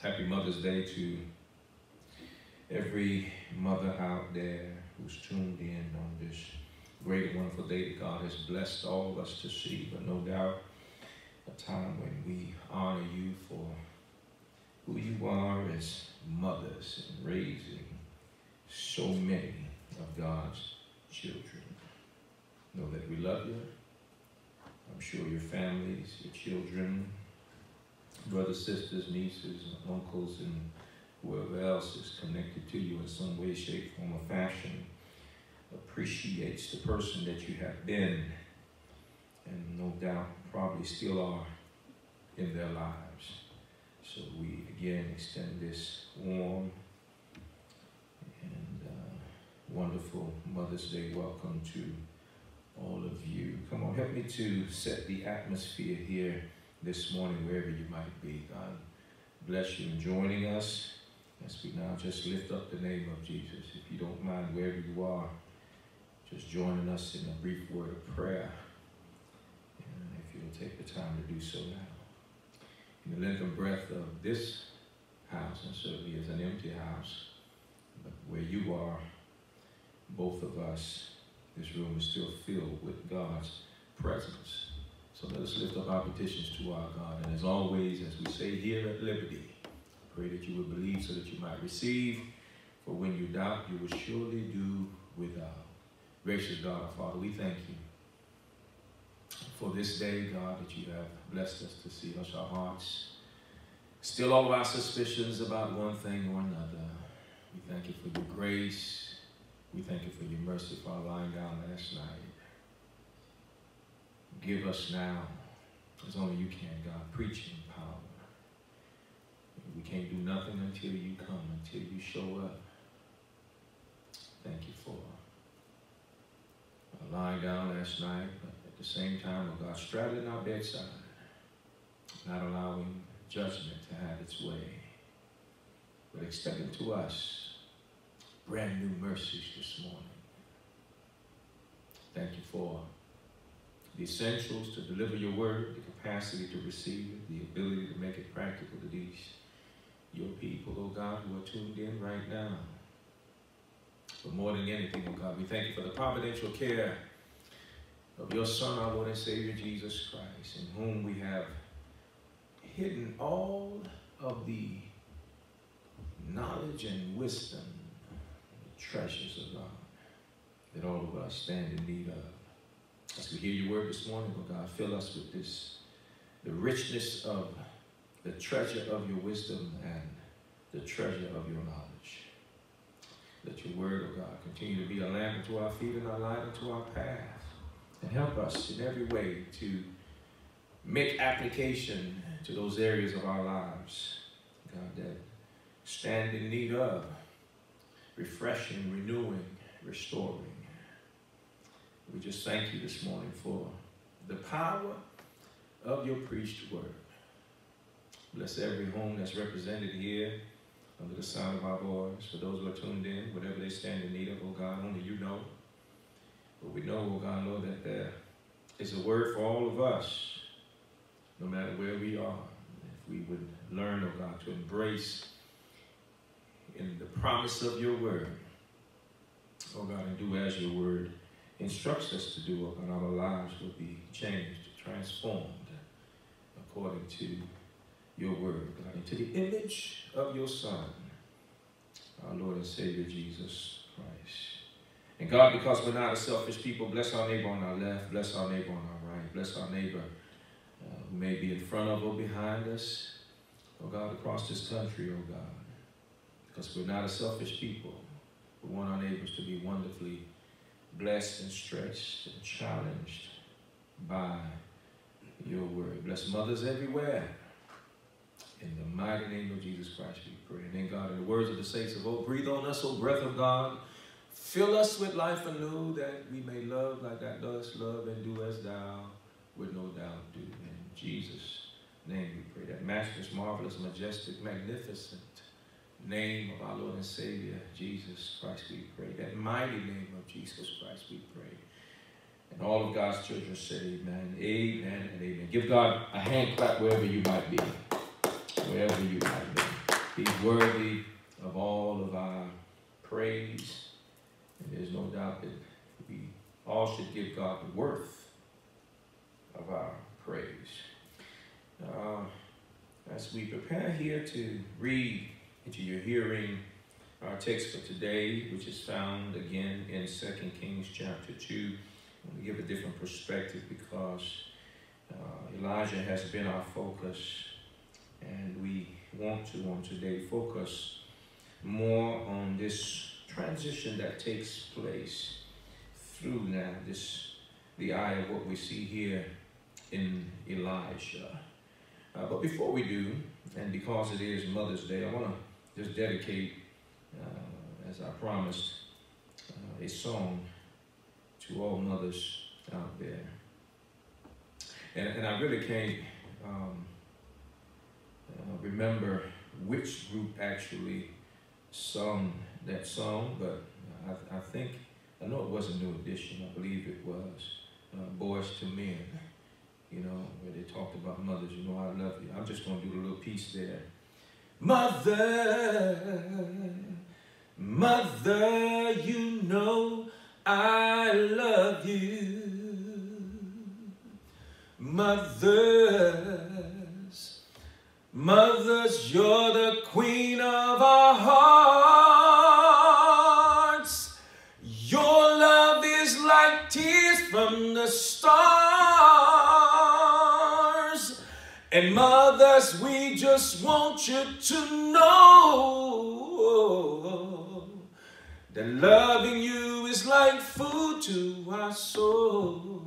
Happy Mother's Day to every mother out there who's tuned in on this great and wonderful day that God has blessed all of us to see. But no doubt, a time when we honor you for who you are as mothers and raising so many of God's children. Know that we love you. I'm sure your families, your children, brothers, sisters, nieces, uncles, and whoever else is connected to you in some way, shape, form, or fashion appreciates the person that you have been, and no doubt probably still are in their lives. So we again extend this warm and wonderful Mother's Day welcome to all of you. Come on, help me to set the atmosphere here this morning, wherever you might be. God bless you in joining us as we now just lift up the name of Jesus. If you don't mind, wherever you are, just joining us in a brief word of prayer. And if you'll take the time to do so now. In the length and breadth of this house, and certainly is an empty house, but where you are, both of us, this room is still filled with God's presence. So let us lift up our petitions to our God. And as always, as we say here at Liberty, pray that you would believe so that you might receive. For when you doubt, you will surely do without. Gracious God, our Father, we thank you for this day, God, that you have blessed us to see. Hush our hearts. Still all of our suspicions about one thing or another. We thank you for your grace. We thank you for your mercy for our lying down last night. Give us now, as only you can, God, preaching power. We can't do nothing until you come, until you show up. Thank you for lying down last night, but at the same time, oh God, straddling our bedside, not allowing judgment to have its way, but extending to us brand new mercies this morning. Thank you for the essentials to deliver your word, the capacity to receive it, the ability to make it practical to these, your people, oh God, who are tuned in right now. But more than anything, oh God, we thank you for the providential care of your Son, our Lord and Savior, Jesus Christ, in whom we have hidden all of the knowledge and wisdom, the treasures of God, that all of us stand in need of. As we hear your word this morning, oh God, fill us with this, the richness of the treasure of your wisdom and the treasure of your knowledge. Let your word, oh God, continue to be a lamp unto our feet and a light unto our path. And help us in every way to make application to those areas of our lives, God, that stand in need of refreshing, renewing, restoring. We just thank you this morning for the power of your preached word. Bless every home that's represented here under the sound of our voice. For those who are tuned in, whatever they stand in need of, oh God, only you know. But we know, oh God, Lord, that there is a word for all of us, no matter where we are. If we would learn, oh God, to embrace in the promise of your word, oh God, and do as your word instructs us to do, and our lives will be changed, transformed according to your word, God, into the image of your Son, our Lord and Savior, Jesus Christ. And God, because we're not a selfish people, bless our neighbor on our left, bless our neighbor on our right, bless our neighbor who may be in front of or behind us, oh God, across this country, oh God, because we're not a selfish people. We want our neighbors to be wonderfully blessed and stretched and challenged by your word. Bless mothers everywhere. In the mighty name of Jesus Christ we pray. And then God, in the words of the saints of old, breathe on us, O breath of God. Fill us with life anew, that we may love like thou dost love, and do as thou would no doubt do. In Jesus' name we pray. That matchless, marvelous, majestic, magnificent name of our Lord and Savior, Jesus Christ, we pray. That mighty name of Jesus Christ, we pray. And all of God's children say amen, amen, and amen. Give God a hand clap wherever you might be. Wherever you might be. He's worthy of all of our praise. And there's no doubt that we all should give God the worth of our praise. As we prepare here to read into your hearing our text for today, which is found again in 2 Kings chapter 2, I want to give a different perspective because Elijah has been our focus, and we want to on today focus more on this transition that takes place through now the eye of what we see here in Elijah. But before we do, and because it is Mother's Day, I want to just dedicate, as I promised, a song to all mothers out there. And I really can't remember which group actually sung that song, but I know it wasn't New Edition. I believe it was Boys to Men, you know, where they talked about mothers. You know, I love you. I'm just going to do a little piece there. Mother, mother, you know I love you. Mothers, mothers, you're the queen of our hearts. Your love is like tears from the stars. And mothers, we just want you to know that loving you is like food to our soul.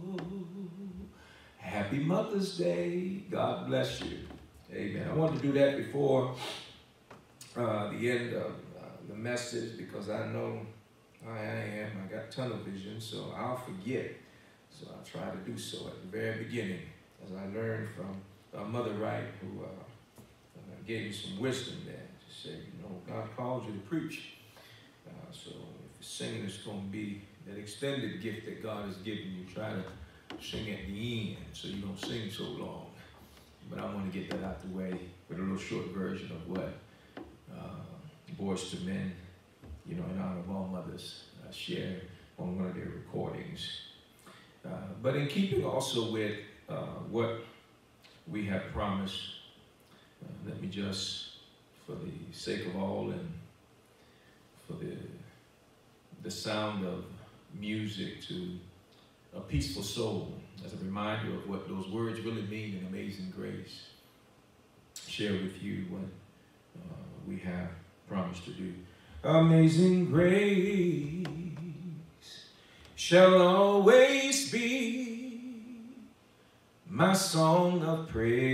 Happy Mother's Day. God bless you. Amen. I wanted to do that before the end of the message because I know I am. I got tunnel vision, so I'll forget. So I'll try to do so at the very beginning, as I learned from Mother Wright, who gave me some wisdom there to say, you know, God called you to preach. So if singing is going to be that extended gift that God has given you, try to sing at the end so you don't sing so long. But I want to get that out the way with a little short version of what Boys to Men, you know, in honor of all mothers, shared on one of their recordings. But in keeping also with what we have promised, let me just, for the sake of all and for the sound of music to a peaceful soul, as a reminder of what those words really mean in Amazing Grace, share with you what we have promised to do. Amazing grace shall always be my song of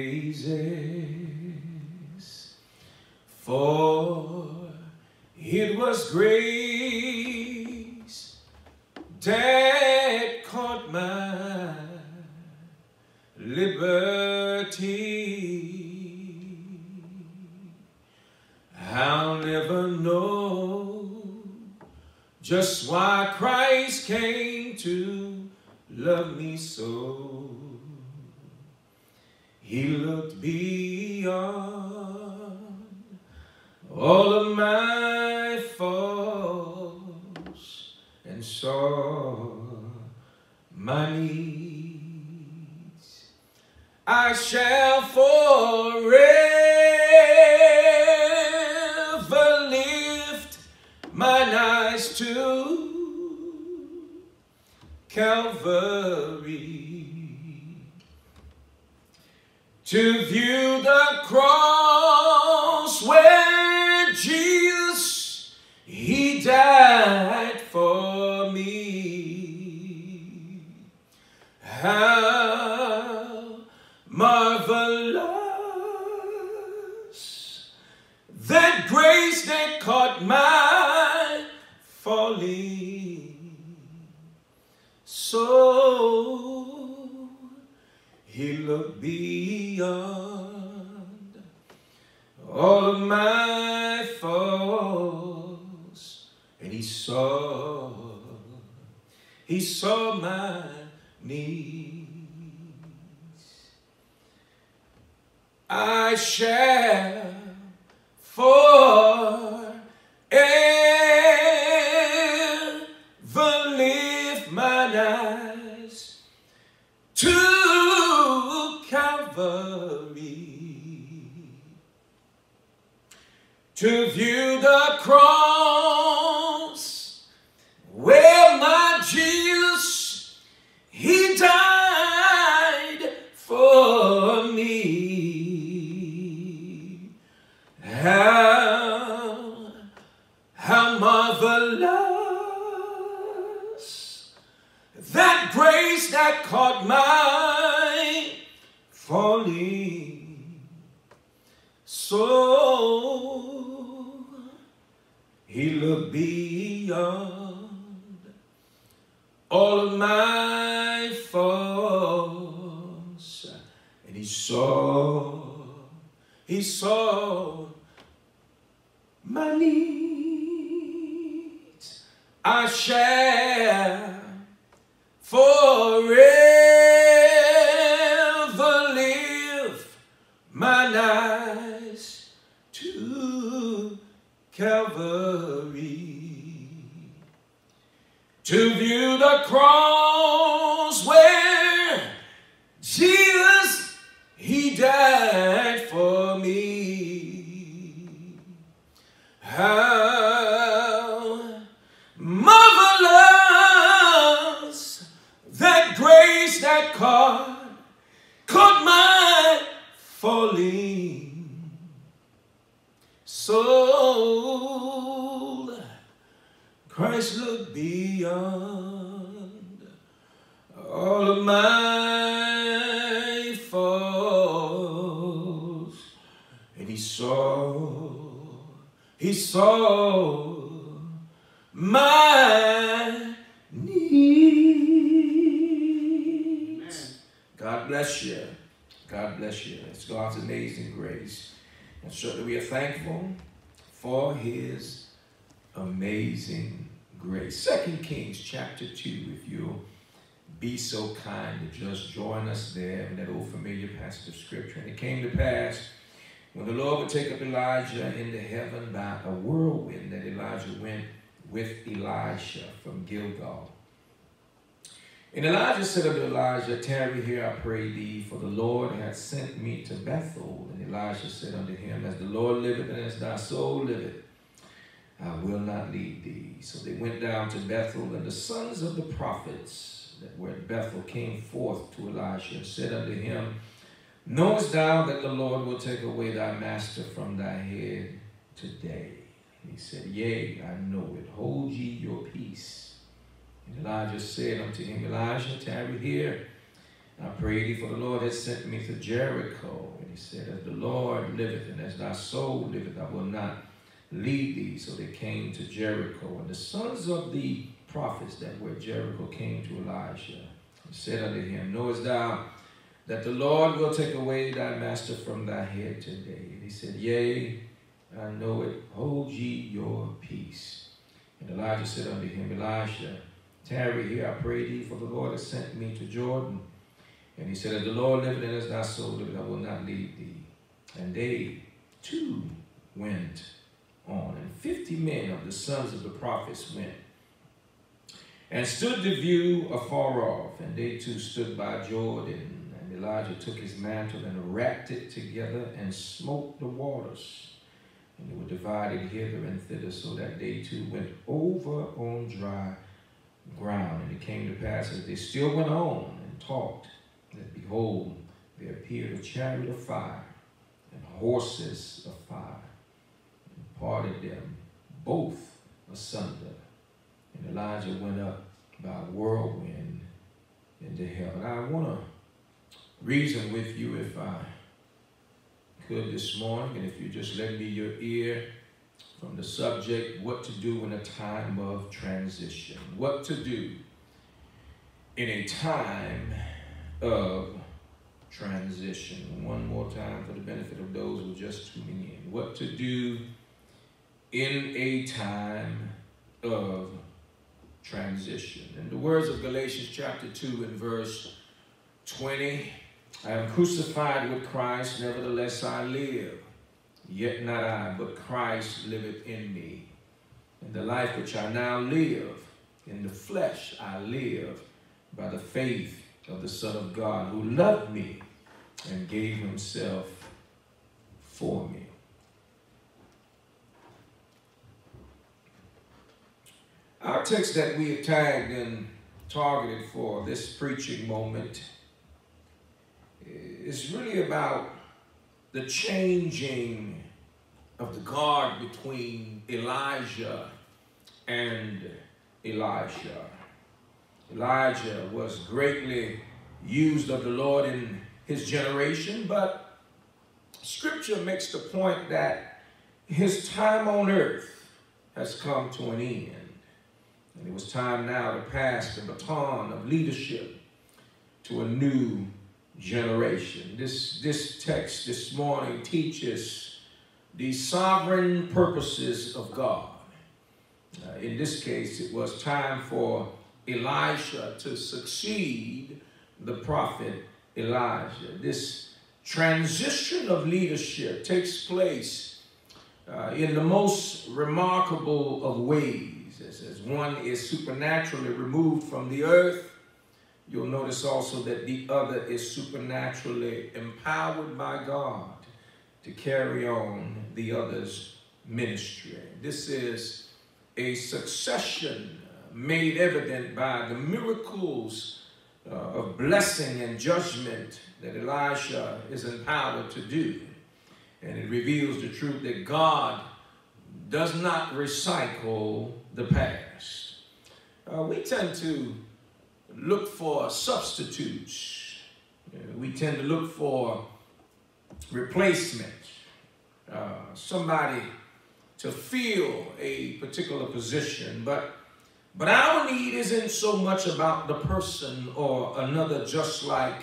praises, for it was grace that caught my liberty. I'll never know just why Christ came to love me so. He looked beyond all of my faults and saw my needs. I shall forever lift mine eyes to Calvary to view the cross where Jesus, He died for me. How marvelous that grace that caught my falling soul. He looked beyond all of my faults, and He saw my needs. I shall forever lift mine eyes to Calvary, to view the cross where my Jesus, he died for me. How marvelous that grace that caught my falling soul. He looked beyond all of my faults, and he saw my needs. I shall forever lift mine eyes to Calvary, to view the cross where Jesus, he died for me. How marvelous that grace that caught my falling soul. Christ looked beyond all of my faults, and he saw my needs. God bless you. God bless you. It's God's amazing grace. And certainly we are thankful for his amazing grace. 2 Kings chapter 2, if you'll be so kind to just join us there in that old familiar passage of scripture. And it came to pass, when the Lord would take up Elijah into heaven by a whirlwind, that Elijah went with Elisha from Gilgal. And Elijah said unto Elijah, tarry here, I pray thee, for the Lord hath sent me to Bethel. And Elijah said unto him, as the Lord liveth and as thy soul liveth, I will not leave thee. So they went down to Bethel, and the sons of the prophets that were at Bethel came forth to Elisha and said unto him, knowest thou that the Lord will take away thy master from thy head today? And he said, yea, I know it. Hold ye your peace. And Elijah said unto him, Elijah, tarry here, I pray thee, for the Lord hath sent me to Jericho. And he said, as the Lord liveth and as thy soul liveth, I will not leave thee. So they came to Jericho. And the sons of the prophets that were at Jericho came to Elijah and said unto him, knowest thou that the Lord will take away thy master from thy head today? And he said, yea, I know it. Hold ye your peace. And Elijah said unto him, Elisha, tarry here, I pray thee, for the Lord has sent me to Jordan. And he said, as the Lord liveth and as thy soul liveth, I will not leave thee. And they too went on. And 50 men of the sons of the prophets went and stood to view afar off. And they too stood by Jordan. And Elijah took his mantle and wrapped it together and smote the waters. And they were divided hither and thither, so that they too went over on dry ground. And it came to pass, as they still went on and talked, that behold, there appeared a chariot of fire and horses of fire, and parted them both asunder. And Elijah went up by a whirlwind into heaven. I want to reason with you, if I could, this morning, and if you just lend me your ear, from the subject, what to do in a time of transition. What to do in a time of transition. One more time for the benefit of those who are just tuning in. What to do in a time of transition. In the words of Galatians chapter 2 and verse 20, I am crucified with Christ, nevertheless I live. Yet not I, but Christ liveth in me. And the life which I now live in the flesh, I live by the faith of the Son of God, who loved me and gave himself for me. Our text that we have tagged and targeted for this preaching moment is really about the changing of the guard between Elijah and Elisha. Elijah was greatly used of the Lord in his generation, but Scripture makes the point that his time on earth has come to an end. And it was time now to pass the baton of leadership to a new generation. This text this morning teaches the sovereign purposes of God. In this case, it was time for Elisha to succeed the prophet Elijah. This transition of leadership takes place in the most remarkable of ways. As one is supernaturally removed from the earth, you'll notice also that the other is supernaturally empowered by God to carry on the other's ministry. This is a succession made evident by the miracles of blessing and judgment that Elisha is empowered to do. And it reveals the truth that God does not recycle the past. We tend to look for substitutes. We tend to look for replacements. Somebody to fill a particular position. But our need isn't so much about the person or another just like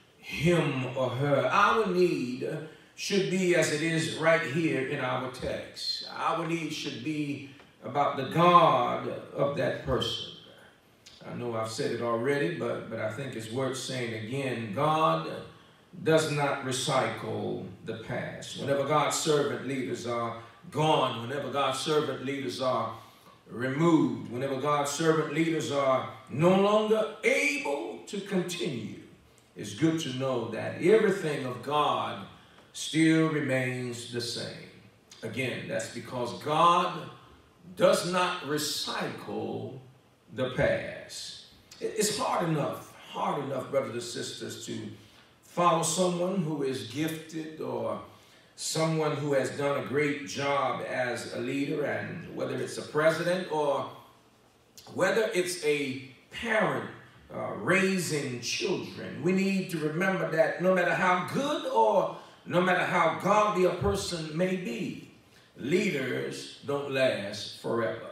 him or her. Our need should be as it is right here in our text. Our need should be about the God of that person. I know I've said it already, but I think it's worth saying again. God does not recycle the past. Whenever God's servant leaders are gone, whenever God's servant leaders are removed, whenever God's servant leaders are no longer able to continue, it's good to know that everything of God still remains the same. Again, that's because God does not recycle the past. It's hard enough, brothers and sisters, to follow someone who is gifted or someone who has done a great job as a leader, and whether it's a president or whether it's a parent raising children, we need to remember that no matter how good or no matter how godly a person may be, leaders don't last forever.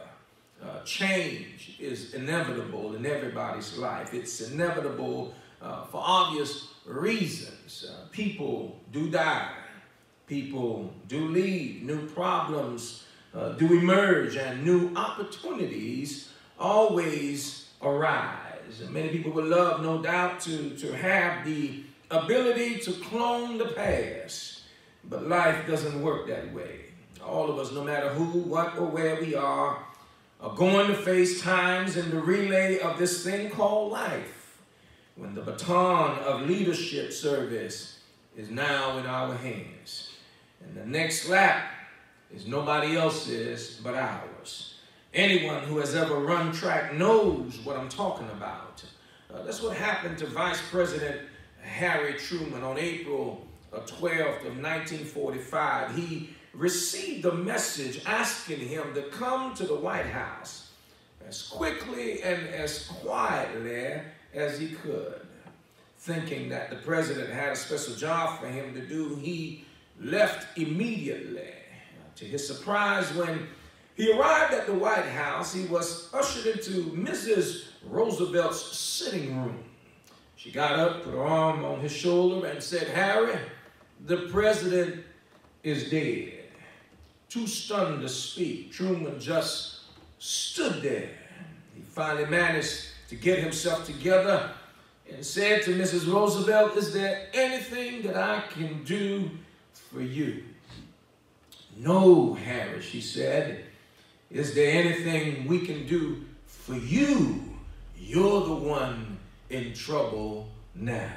Change is inevitable in everybody's life. It's inevitable for obvious reasons. People do die. People do leave. New problems do emerge, and new opportunities always arise. And many people would love, no doubt, to have the ability to clone the past. But life doesn't work that way. All of us, no matter who, what, or where we are going to face times in the relay of this thing called life when the baton of leadership service is now in our hands. And the next lap is nobody else's but ours. Anyone who has ever run track knows what I'm talking about. That's what happened to Vice President Harry Truman on April 12th of 1945. He received a message asking him to come to the White House as quickly and as quietly as he could. Thinking that the president had a special job for him to do, he left immediately. To his surprise, when he arrived at the White House, he was ushered into Mrs. Roosevelt's sitting room. She got up, put her arm on his shoulder, and said, "Harry, the president is dead." Too stunned to speak, Truman just stood there. He finally managed to get himself together and said to Mrs. Roosevelt, "Is there anything that I can do for you?" "No, Harry," she said, "is there anything we can do for you? You're the one in trouble now."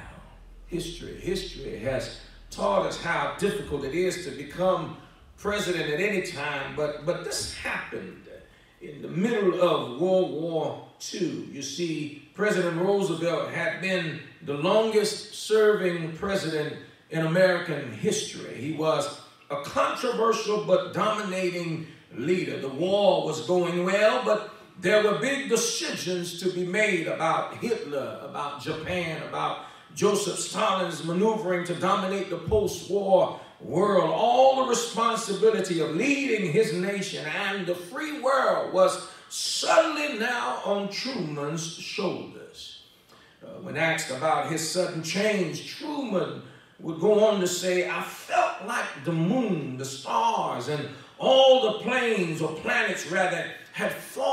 History has taught us how difficult it is to become president at any time, but this happened in the middle of World War II. You see, President Roosevelt had been the longest serving president in American history. He was a controversial but dominating leader. The war was going well, but there were big decisions to be made about Hitler, about Japan, about Joseph Stalin's maneuvering to dominate the post-war world. All the responsibility of leading his nation and the free world was suddenly now on Truman's shoulders. When asked about his sudden change, Truman would go on to say, "I felt like the moon, the stars, and all the planes, or planets rather, had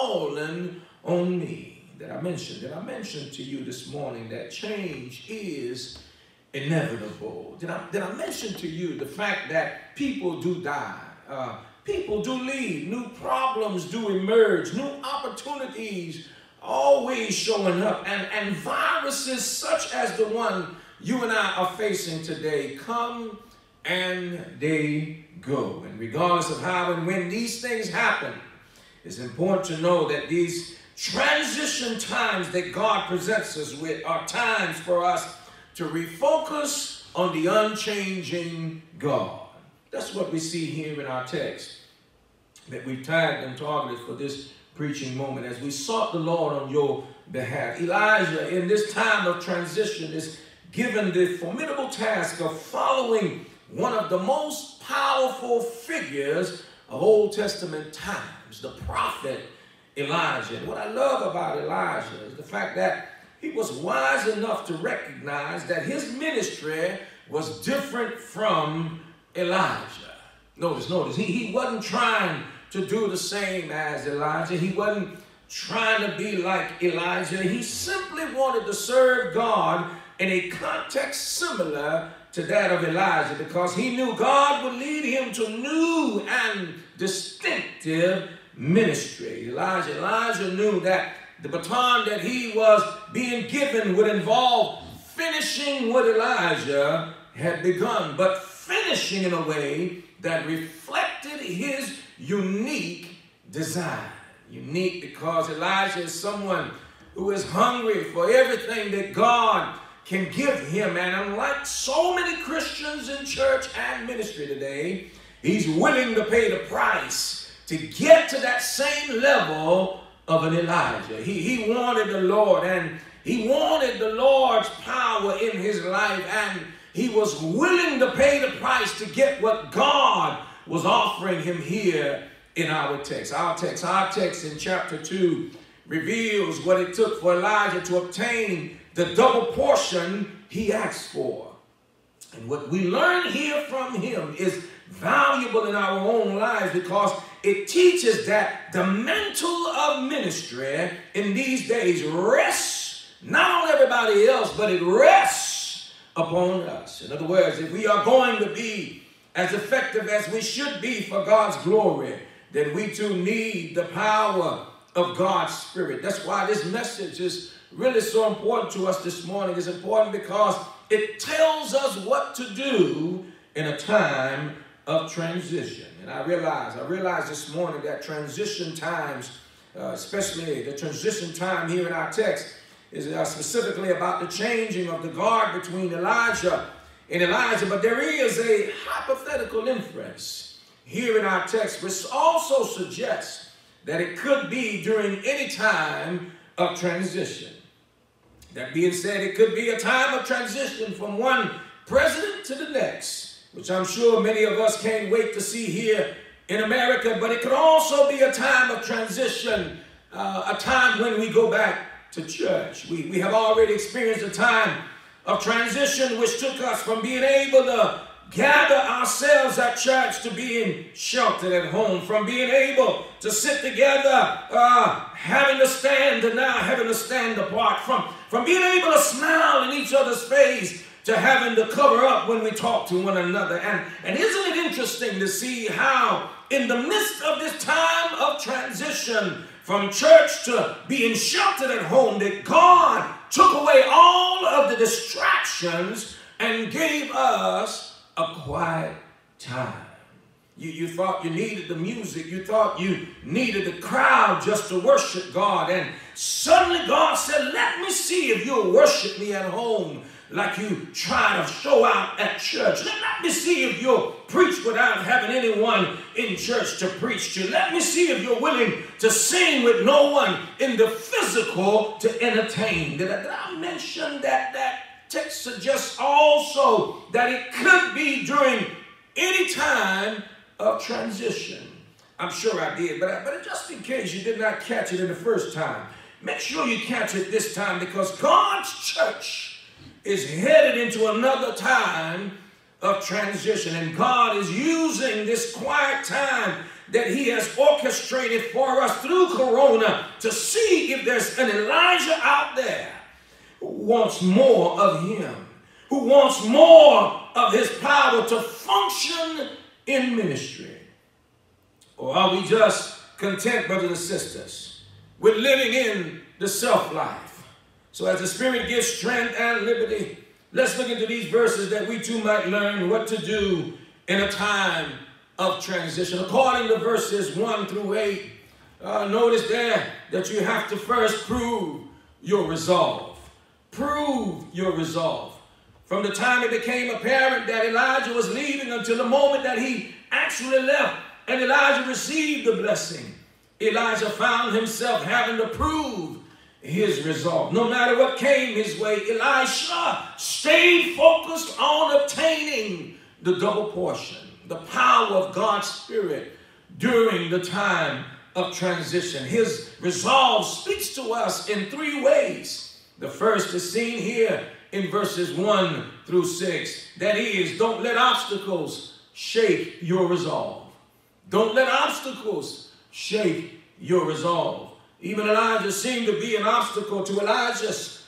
fallen on me." Did I mention to you this morning that change is inevitable? Did I mention to you the fact that people do die? People do leave. New problems do emerge. New opportunities always showing up. And viruses such as the one you and I are facing today come and they go. And regardless of how and when these things happen, it's important to know that these transition times that God presents us with are times for us to refocus on the unchanging God. That's what we see here in our text that we've tagged and targeted for this preaching moment as we sought the Lord on your behalf. Elijah, in this time of transition, is given the formidable task of following one of the most powerful figures of Old Testament times, the prophet Elijah. And what I love about Elijah is the fact that he was wise enough to recognize that his ministry was different from Elijah. Notice, he wasn't trying to do the same as Elijah. He wasn't trying to be like Elijah. He simply wanted to serve God in a context similar to that of Elijah, because he knew God would lead him to new and distinctive ministry. Elijah knew that the baton that he was being given would involve finishing what Elijah had begun, but finishing in a way that reflected his unique design. Unique because Elijah is someone who is hungry for everything that God can give him. And unlike so many Christians in church and ministry today, he's willing to pay the price to get to that same level of an Elijah. He wanted the Lord, and he wanted the Lord's power in his life, and he was willing to pay the price to get what God was offering him here in our text. Our text in chapter 2 reveals what it took for Elijah to obtain the double portion he asked for. And what we learn here from him is valuable in our own lives, because it teaches that the mantle of ministry in these days rests not on everybody else, but it rests upon us. In other words, if we are going to be as effective as we should be for God's glory, then we too need the power of God's Spirit. That's why this message is really so important to us this morning. It's important because it tells us what to do in a time of transition. And I realize this morning that transition times, especially the transition time here in our text, is specifically about the changing of the guard between Elijah and Elijah. But there is a hypothetical inference here in our text, which also suggests that it could be during any time of transition. That being said, it could be a time of transition from one president to the next, which I'm sure many of us can't wait to see here in America. But it could also be a time of transition, a time when we go back to church. We have already experienced a time of transition which took us from being able to gather ourselves at church to being sheltered at home, from being able to sit together, having to stand, to now having to stand apart, from being able to smile in each other's face to having to cover up when we talk to one another. And isn't it interesting to see how in the midst of this time of transition from church to being sheltered at home, that God took away all of the distractions and gave us a quiet time. You thought you needed the music. You thought you needed the crowd just to worship God. And suddenly God said, let me see if you'll worship me at home like you try to show out at church. Let me see if you'll preach without having anyone in church to preach to. Let me see if you're willing to sing with no one in the physical to entertain. Did I mention that text suggests also that it could be during any time of transition? I'm sure I did, but just in case you did not catch it in the first time, make sure you catch it this time, because God's church is headed into another time of transition, and God is using this quiet time that he has orchestrated for us through Corona to see if there's an Elijah out there who wants more of him, who wants more of his power to function in ministry. Or are we just content, brothers and sisters, with living in the self-life? So as the Spirit gives strength and liberty, let's look into these verses that we too might learn what to do in a time of transition. According to verses 1 through 8, notice there that you have to first prove your resolve. Prove your resolve. From the time it became apparent that Elijah was leaving until the moment that he actually left and Elijah received the blessing, Elijah found himself having to prove his resolve. No matter what came his way, Elisha stayed focused on obtaining the double portion, the power of God's Spirit during the time of transition. His resolve speaks to us in three ways. The first is seen here in verses 1 through 6. That is, don't let obstacles shake your resolve. Don't let obstacles shake your resolve. Even Elijah seemed to be an obstacle to Elijah's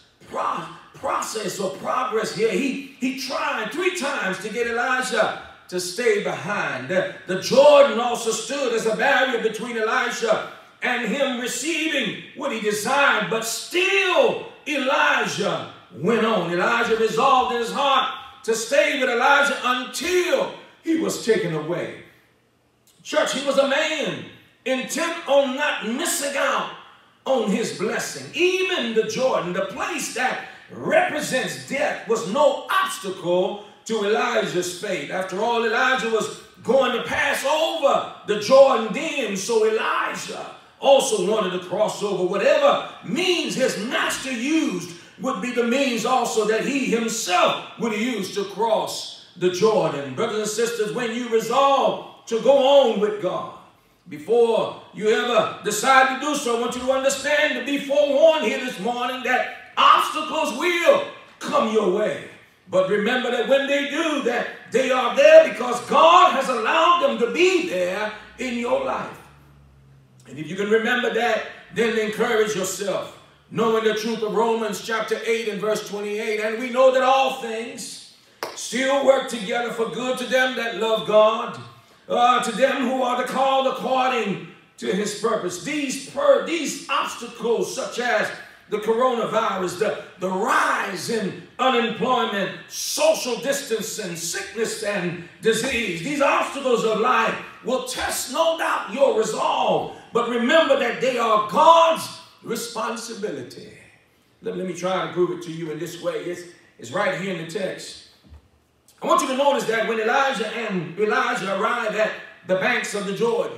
process or progress here. He tried 3 times to get Elijah to stay behind. The Jordan also stood as a barrier between Elijah and him receiving what he desired, but still Elijah went on. Elijah resolved in his heart to stay with Elijah until he was taken away. Church, he was a man intent on not missing out on his blessing. Even the Jordan, the place that represents death, was no obstacle to Elijah's faith. After all, Elijah was going to pass over the Jordan then, so Elijah also wanted to cross over. Whatever means his master used would be the means also that he himself would use to cross the Jordan. Brothers and sisters, when you resolve to go on with God, before you ever decide to do so, I want you to understand, to be forewarned here this morning, that obstacles will come your way. But remember that when they do, that they are there because God has allowed them to be there in your life. And if you can remember that, then encourage yourself, knowing the truth of Romans chapter 8 and verse 28. And we know that all things still work together for good to them that love God, to them who are called according to his purpose. These obstacles, such as the coronavirus, the rise in unemployment, social distancing, sickness and disease, these obstacles of life will test, no doubt, your resolve. But remember that they are God's responsibility. Let me try to prove it to you in this way. It's right here in the text. I want you to notice that when Elijah and Elijah arrived at the banks of the Jordan,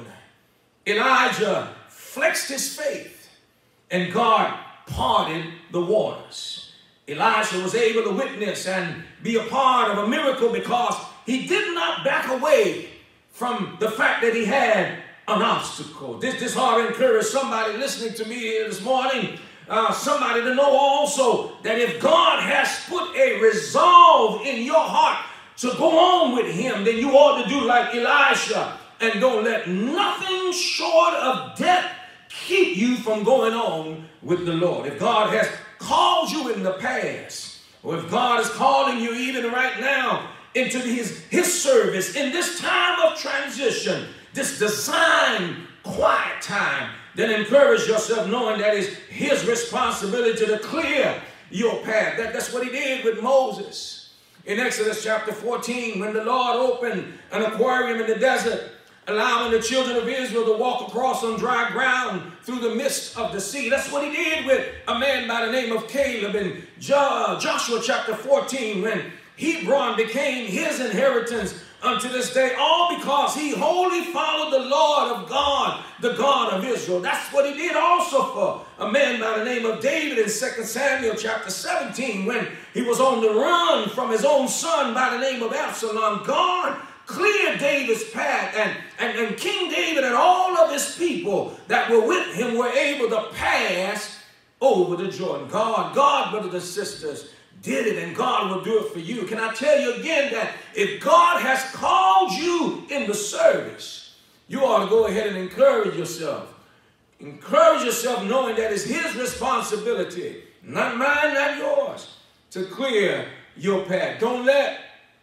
Elijah flexed his faith and God parted the waters. Elijah was able to witness and be a part of a miracle because he did not back away from the fact that he had an obstacle. This ought to encourage somebody listening to me here this morning, somebody to know also that if God has put a resolve in your heart to go on with him, then you ought to do like Elisha and don't let nothing short of death keep you from going on with the Lord. If God has called you in the past, or if God is calling you even right now into his service in this time of transition, this designed quiet time, then encourage yourself knowing that it's his responsibility to clear your path. That's what he did with Moses. In Exodus chapter 14, when the Lord opened an aquarium in the desert, allowing the children of Israel to walk across on dry ground through the midst of the sea. That's what he did with a man by the name of Caleb in Joshua chapter 14, when Hebron became his inheritance unto this day, all because he wholly followed the Lord of God, the God of Israel. That's what he did also for a man by the name of David in 2 Samuel chapter 17, when he was on the run from his own son by the name of Absalom. God cleared David's path, and King David and all of his people that were with him were able to pass over the Jordan. God, brothers and sisters, did it, and God will do it for you. Can I tell you again that if God has called you in the service, you ought to go ahead and encourage yourself. Encourage yourself knowing that it's his responsibility, not mine, not yours, to clear your path. Don't let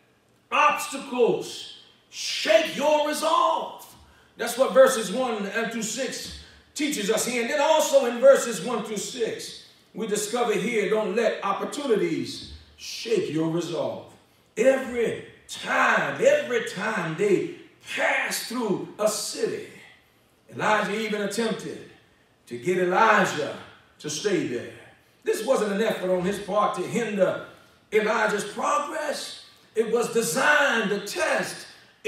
obstacles shake your resolve. That's what verses 1 and through 6 teaches us here. And then also in verses 1 through 6, we discover here, don't let opportunities shake your resolve. Every time they passed through a city, Elijah even attempted to get Elijah to stay there. This wasn't an effort on his part to hinder Elijah's progress. It was designed to test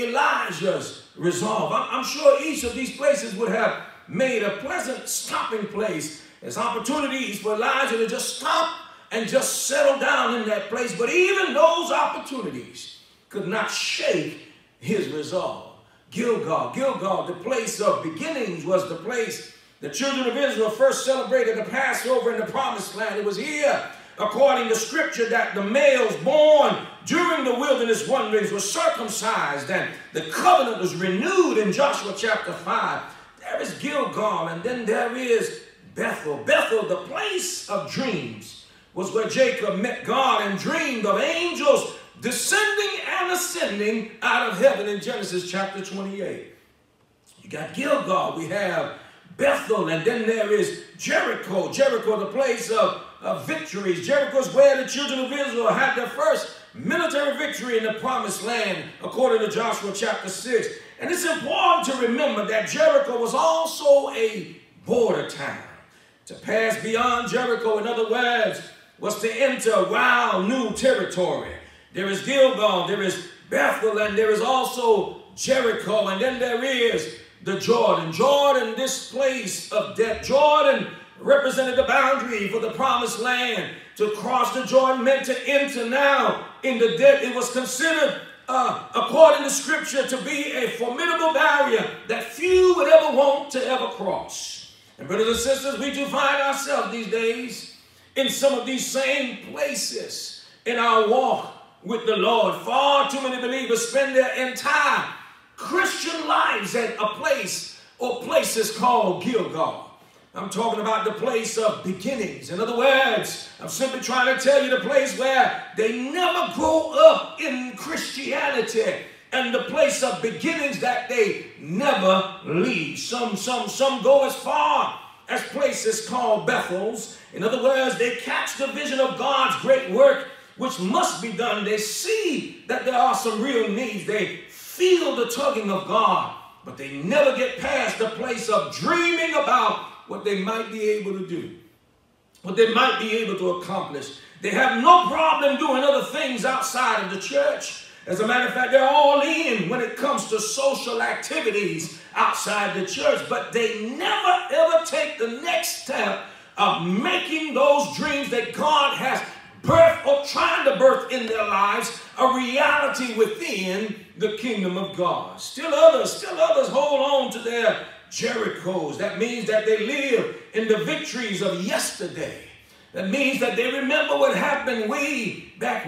Elijah's resolve. I'm sure each of these places would have made a pleasant stopping place as opportunities for Elijah to just stop and just settle down in that place. But even those opportunities could not shake his resolve. Gilgal, the place of beginnings, was the place the children of Israel first celebrated the Passover in the Promised Land. It was here, according to Scripture, that the males born during the wilderness wanderings were circumcised, and the covenant was renewed in Joshua chapter 5. There is Gilgal, and then there is Bethel. Bethel, the place of dreams, was where Jacob met God and dreamed of angels descending and ascending out of heaven in Genesis chapter 28. You got Gilgal, we have Bethel, and then there is Jericho. Jericho, the place of victories. Jericho is where the children of Israel had their first military victory in the Promised Land, according to Joshua chapter 6. And it's important to remember that Jericho was also a border town. To pass beyond Jericho, in other words, was to enter wild new territory. There is Gilgal, there is Bethel, and there is also Jericho, and then there is the Jordan. Jordan, this place of death. Jordan represented the boundary for the Promised Land. To cross the Jordan meant to enter now in the dead. It was considered, according to Scripture, to be a formidable barrier that few would ever want to ever cross. And brothers and sisters, we do find ourselves these days in some of these same places in our walk with the Lord. Far too many believers spend their entire Christian lives at a place or places called Gilgal. I'm talking about the place of beginnings. In other words, I'm simply trying to tell you the place where they never grow up in Christianity, and the place of beginnings that they never leave. Some go as far as places called Bethels. In other words, they catch the vision of God's great work which must be done. They see that there are some real needs. They feel the tugging of God, but they never get past the place of dreaming about what they might be able to do, what they might be able to accomplish. They have no problem doing other things outside of the church. As a matter of fact, they're all in when it comes to social activities outside the church, but they never ever take the next step of making those dreams that God has birthed or trying to birth in their lives a reality within the kingdom of God. Still others hold on to their Jerichos. That means that they live in the victories of yesterday. That means that they remember what happened way back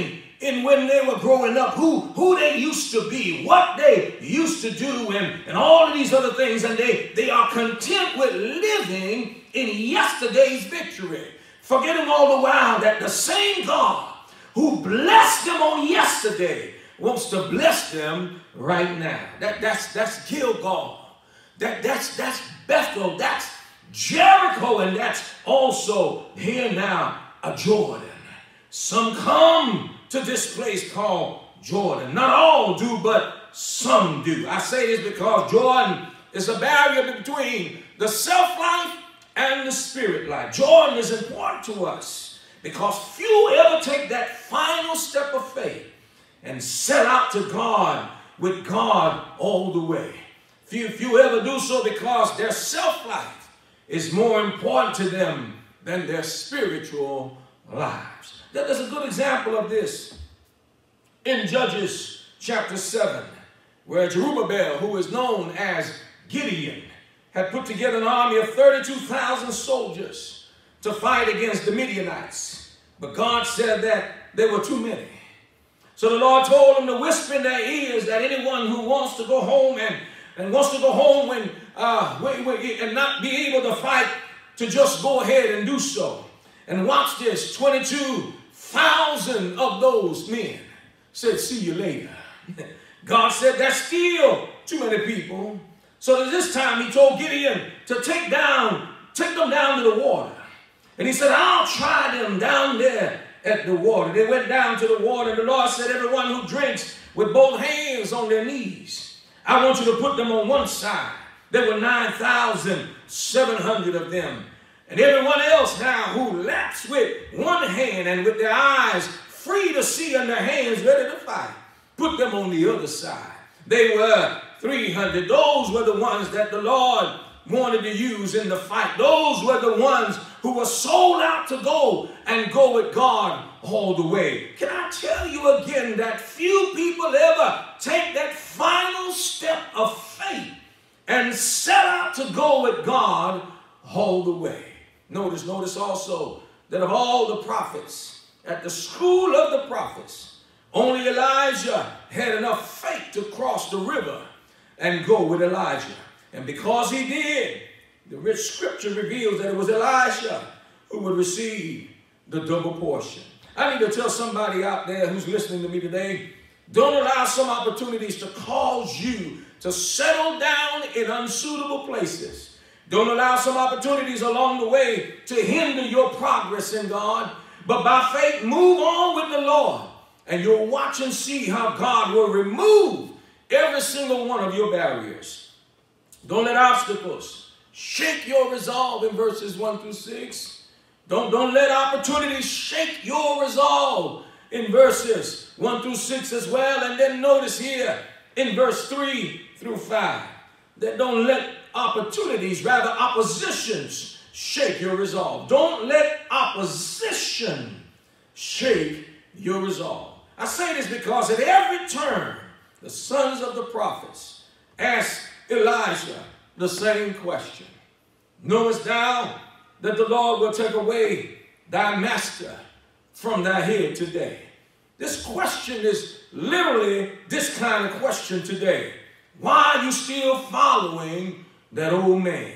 when they were growing up, who they used to be, what they used to do, and all of these other things, and they are content with living in yesterday's victory, forgetting all the while that the same God who blessed them on yesterday wants to bless them right now. That's Gilgal. That's Bethel. That's Jericho. And that's also here now a Jordan. Some come to this place called Jordan. Not all do, but some do. I say this because Jordan is a barrier between the self-life and the spirit life. Jordan is important to us because few ever take that final step of faith and set out to God with God all the way. Few ever do so because their self-life is more important to them than their spiritual lives. There's a good example of this in Judges chapter 7, where Jerubbaal, who is known as Gideon, had put together an army of 32,000 soldiers to fight against the Midianites. But God said that there were too many. So the Lord told him to whisper in their ears that anyone who wants to go home and wants to go home and not be able to fight, to just go ahead and do so. And watch this, 22,000 of those men said, see you later. God said, that's still too many people. So this time he told Gideon to take them down to the water. And he said, I'll try them down there at the water. They went down to the water, and the Lord said, everyone who drinks with both hands on their knees, I want you to put them on one side. There were 9,700 of them. And everyone else now who laps with one hand and with their eyes free to see and their hands ready to fight, put them on the other side. They were 300. Those were the ones that the Lord wanted to use in the fight. Those were the ones who were sold out to go with God all the way. Can I tell you again that few people ever take that final step of faith and set out to go with God all the way? Notice also that of all the prophets at the school of the prophets, only Elijah had enough faith to cross the river and go with Elijah. And because he did, the rich scripture reveals that it was Elijah who would receive the double portion. I need to tell somebody out there who's listening to me today, don't allow some opportunities to cause you to settle down in unsuitable places. Don't allow some opportunities along the way to hinder your progress in God. But by faith, move on with the Lord. And you'll watch and see how God will remove every single one of your barriers. Don't let obstacles shake your resolve in verses 1 through 6. Don't let opportunities shake your resolve in verses 1 through 6 as well. And then notice here in verse 3 through 5 that don't let opportunities, rather oppositions, shake your resolve. Don't let opposition shake your resolve. I say this because at every turn, the sons of the prophets asked Elijah the same question. Knowest thou that the Lord will take away thy master from thy head today? This question is literally this kind of question today. Why are you still following that old man?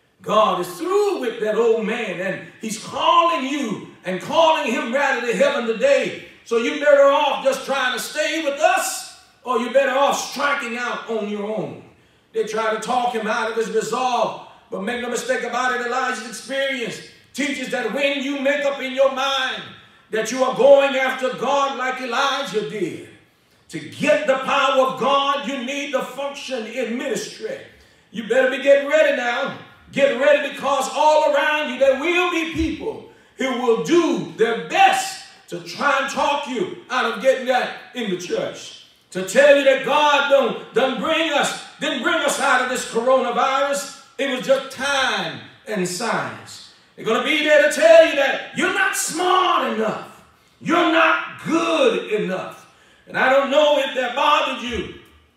God is through with that old man, and he's calling you and calling him rather to heaven today. So you're better off just trying to stay with us, or you're better off striking out on your own. They try to talk him out of his resolve, but make no mistake about it, Elijah's experience teaches that when you make up in your mind that you are going after God like Elijah did, to get the power of God, you need to function in ministry. You better be getting ready now. Get ready, because all around you there will be people who will do their best to try and talk you out of getting that in the church. To tell you that God didn't bring us out of this coronavirus. It was just time and science. They're going to be there to tell you that you're not smart enough. You're not good enough. And I don't know if that bothered you,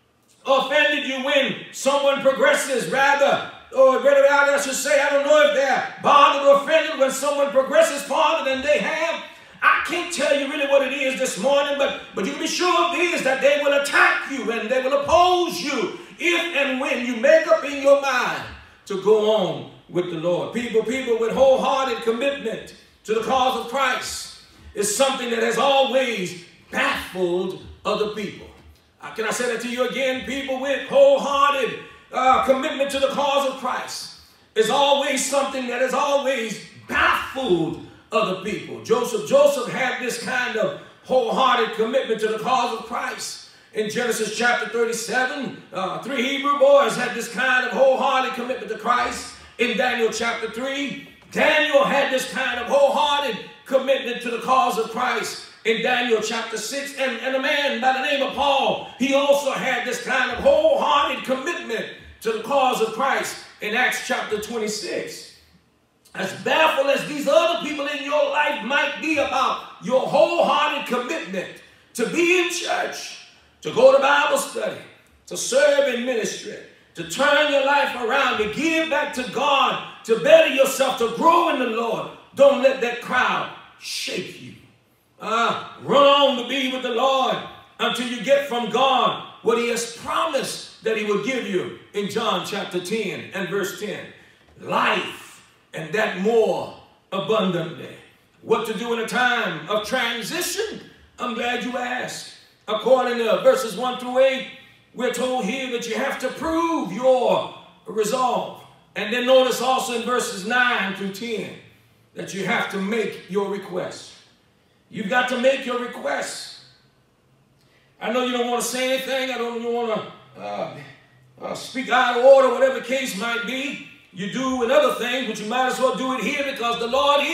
offended you when someone progresses, I should say, I don't know if they're bothered or offended when someone progresses farther than they have. I can't tell you really what it is this morning, but you can be sure of this, that they will attack you and they will oppose you if and when you make up in your mind to go on with the Lord. People with wholehearted commitment to the cause of Christ. is something that has always baffled other people. Can I say that to you again? People with wholehearted commitment to the cause of Christ is always something that has always baffled other people. Joseph had this kind of wholehearted commitment to the cause of Christ. In Genesis chapter 37, 3 Hebrew boys had this kind of wholehearted commitment to Christ. In Daniel chapter 3, Daniel had this kind of wholehearted commitment to the cause of Christ. In Daniel chapter 6, and a man by the name of Paul, he also had this kind of wholehearted commitment to the cause of Christ in Acts chapter 26. As baffled as these other people in your life might be about your wholehearted commitment to be in church, to go to Bible study, to serve in ministry, to turn your life around, to give back to God, to better yourself, to grow in the Lord, don't let that crowd shake you. Run on to be with the Lord until you get from God what he has promised that he will give you in John chapter 10 and verse 10. Life, and that more abundantly. What to do in a time of transition? I'm glad you asked. According to verses 1 through 8, we're told here that you have to prove your resolve. And then notice also in verses 9 through 10 that you have to make your request. You've got to make your request. I know you don't want to say anything. I don't want to speak out of order, whatever the case might be. You do another thing, but you might as well do it here because the Lord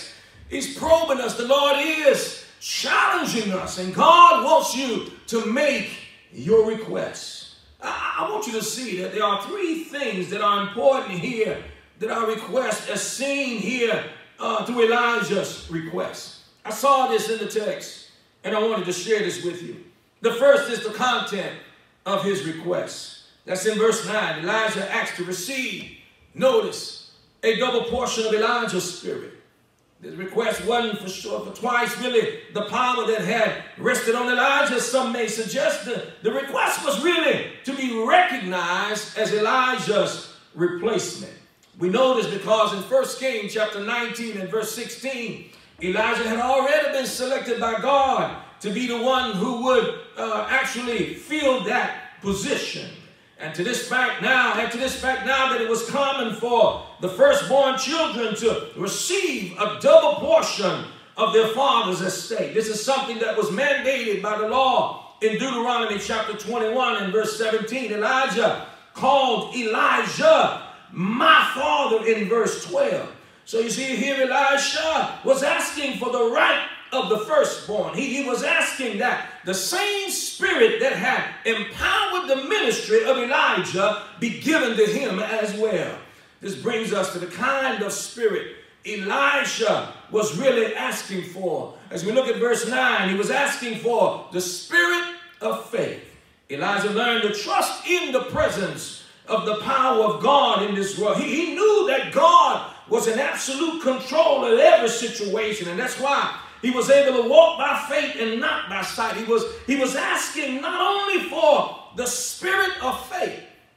He's probing us. The Lord is challenging us. And God wants you to make your requests. I want you to see that there are 3 things that are important here that our request as seen here through Elijah's request. I saw this in the text, and I wanted to share this with you. The first is the content of his request. That's in verse 9. Elijah asked to receive, notice, a double portion of Elijah's spirit. This request wasn't for twice really the power that had rested on Elijah. Some may suggest the request was really to be recognized as Elijah's replacement. We know this because in 1 Kings chapter 19 and verse 16, Elijah had already been selected by God to be the one who would actually fill that position. And to this fact now that it was common for the firstborn children to receive a double portion of their father's estate. This is something that was mandated by the law in Deuteronomy chapter 21 and verse 17. Elijah called Elijah my father in verse 12. So you see here Elisha was asking for the right of the firstborn. He was asking that the same spirit that had empowered the ministry of Elijah be given to him as well. This brings us to the kind of spirit Elisha was really asking for. As we look at verse 9, he was asking for the spirit of faith. Elijah learned to trust in the presence of the power of God in this world. He knew that God was in absolute control of every situation, and that's why he was able to walk by faith and not by sight. He was asking not only for the spirit of faith,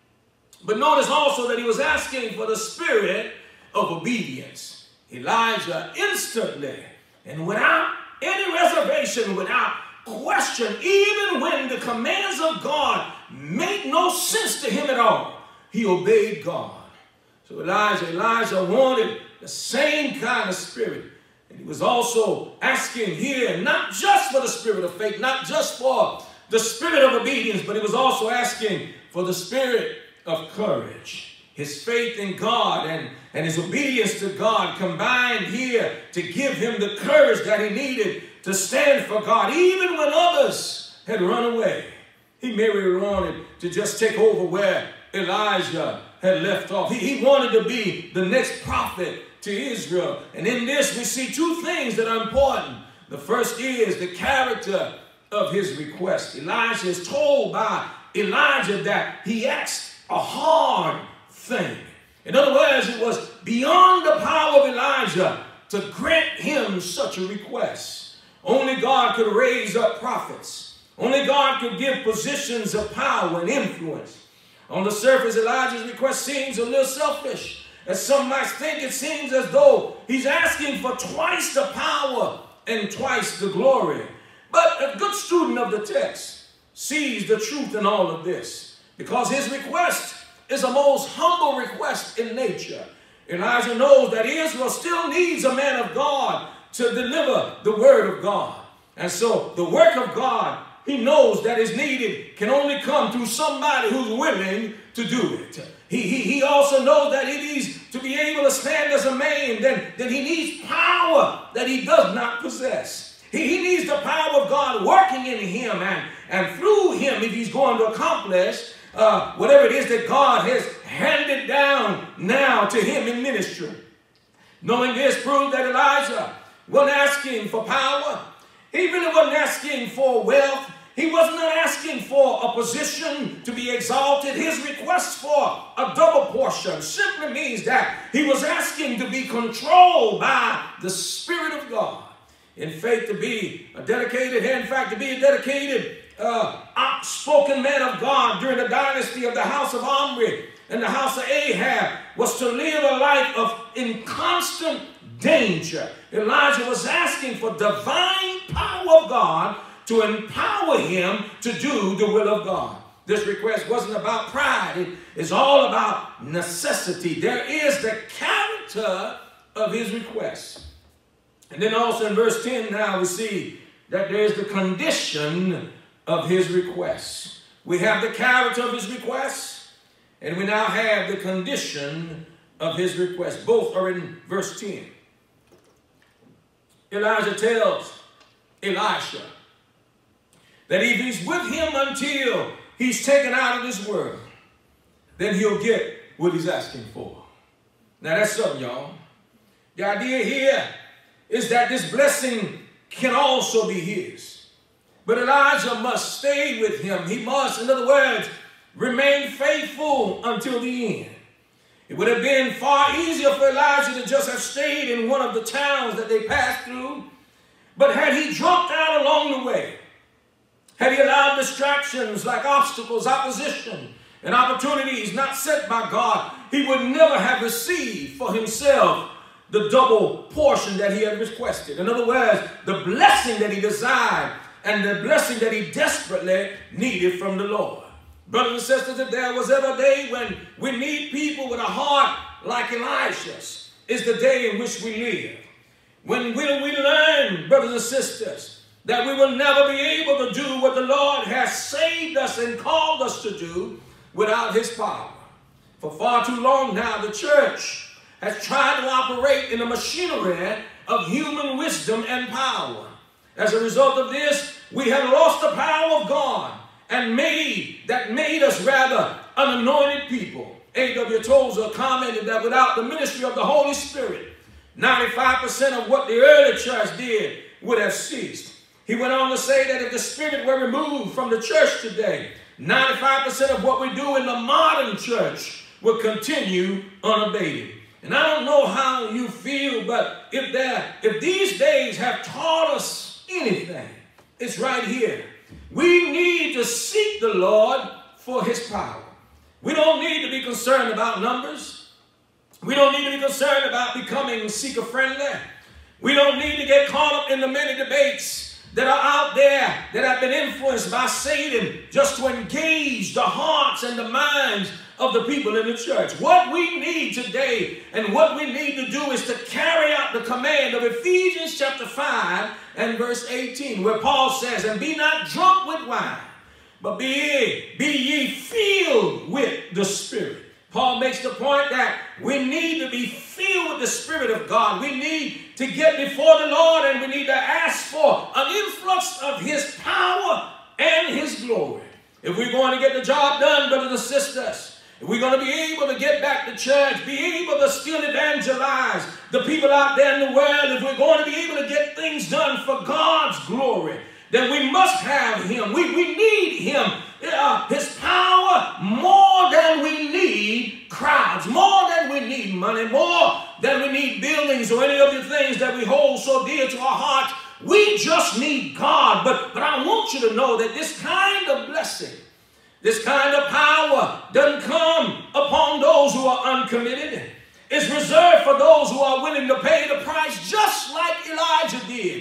but notice also that he was asking for the spirit of obedience. Elijah instantly and without any reservation, without question, even when the commands of God made no sense to him at all, he obeyed God. So Elijah wanted the same kind of spirit. And he was also asking here, not just for the spirit of faith, not just for the spirit of obedience, but he was also asking for the spirit of courage. His faith in God and his obedience to God combined here to give him the courage that he needed to stand for God, even when others had run away. He maybe wanted to just take over where Elijah had left off. He wanted to be the next prophet to Israel. And in this we see 2 things that are important. The first is the character of his request. Elijah is told by Elijah that he asked a hard thing. In other words, it was beyond the power of Elijah to grant him such a request. Only God could raise up prophets. Only God could give positions of power and influence. On the surface, Elijah's request seems a little selfish. As some might think, it seems as though he's asking for twice the power and twice the glory. But a good student of the text sees the truth in all of this, because his request is a most humble request in nature. Elijah knows that Israel still needs a man of God to deliver the word of God. And so the work of God, he knows that is needed, can only come through somebody who's willing to do it. He also knows that he needs to be able to stand as a man, then he needs power that he does not possess. He needs the power of God working in him and through him if he's going to accomplish whatever it is that God has handed down now to him in ministry. Knowing this proved that Elijah wasn't asking for power. He really wasn't asking for wealth. He was not asking for a position to be exalted. His request for a double portion simply means that he was asking to be controlled by the Spirit of God. In faith, to be a dedicated, in fact, to be a dedicated, outspoken man of God during the dynasty of the house of Omri and the house of Ahab was to live a life in constant danger. Elijah was asking for divine power of God to empower him to do the will of God. This request wasn't about pride. It is all about necessity. There is the character of his request. And then also in verse 10 now we see that there is the condition of his request. We have the character of his request, and we now have the condition of his request. Both are in verse 10. Elijah tells Elisha that if he's with him until he's taken out of this world, then he'll get what he's asking for. Now that's something, y'all. The idea here is that this blessing can also be his. But Elijah must stay with him. He must, in other words, remain faithful until the end. It would have been far easier for Elijah to just have stayed in one of the towns that they passed through. But had he dropped out along the way, had he allowed distractions like obstacles, opposition, and opportunities not set by God, he would never have received for himself the double portion that he had requested. In other words, the blessing that he desired and the blessing that he desperately needed from the Lord. Brothers and sisters, if there was ever a day when we need people with a heart like Elisha's, is the day in which we live. When will we learn, brothers and sisters, that we will never be able to do what the Lord has saved us and called us to do without his power. For far too long now, the church has tried to operate in a machinery of human wisdom and power. As a result of this, we have lost the power of God and made us rather an anointed people. A.W. Tozer commented that without the ministry of the Holy Spirit, 95% of what the early church did would have ceased. He went on to say that if the Spirit were removed from the church today, 95% of what we do in the modern church will continue unabated. And I don't know how you feel, but if these days have taught us anything, it's right here. We need to seek the Lord for his power. We don't need to be concerned about numbers. We don't need to be concerned about becoming seeker-friendly. We don't need to get caught up in the many debates that are out there that have been influenced by Satan just to engage the hearts and the minds of the people in the church. What we need today and what we need to do is to carry out the command of Ephesians chapter 5 and verse 18, where Paul says, and be not drunk with wine, but be ye filled with the Spirit. Paul makes the point that we need to be filled with the Spirit of God. We need to get before the Lord and we need to ask for an influx of his power and his glory. If we're going to get the job done, brothers and sisters, if we're going to be able to get back to church, be able to still evangelize the people out there in the world, if we're going to be able to get things done for God's glory, then we must have him. We need him, his power, more than we need crowds, more than we need money, more than we need buildings or any of the things that we hold so dear to our hearts. We just need God. But I want you to know that this kind of blessing, this kind of power doesn't come upon those who are uncommitted. It's reserved for those who are willing to pay the price, just like Elijah did.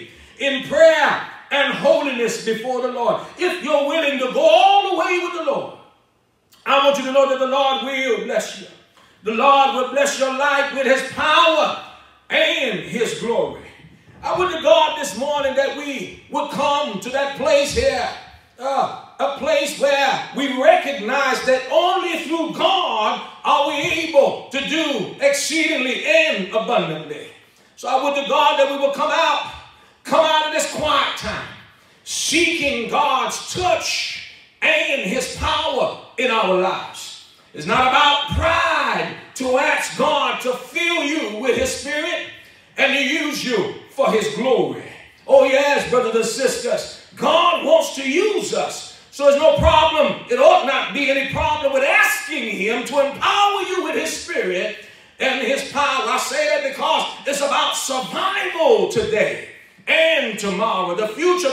in prayer and holiness before the Lord. If you're willing to go all the way with the Lord, I want you to know that the Lord will bless you. The Lord will bless your life with his power and his glory. I would to God this morning that we would come to that place here, a place where we recognize that only through God are we able to do exceedingly and abundantly. So I would to God that we will come out of this quiet time, seeking God's touch and his power in our lives. It's not about pride to ask God to fill you with his Spirit and to use you for his glory. Oh yes, brothers and sisters, God wants to use us. So there's no problem. It ought not be any problem with asking him to empower you with his Spirit and his power. I say that because it's about survival today and tomorrow. The future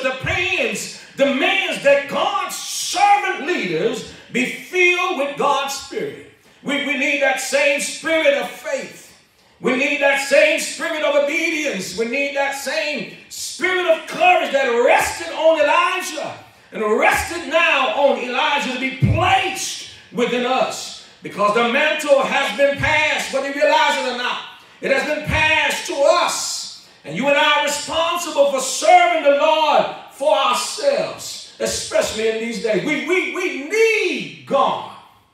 demands that God's servant leaders be filled with God's Spirit. We need that same spirit of faith. We need that same spirit of obedience. We need that same spirit of courage that rested on Elijah and rested now on Elijah to be placed within us, because the mantle has been passed, whether you realize it or not. It has been passed to us, and you and I are responsible for serving the Lord for ourselves, especially in these days. We need God.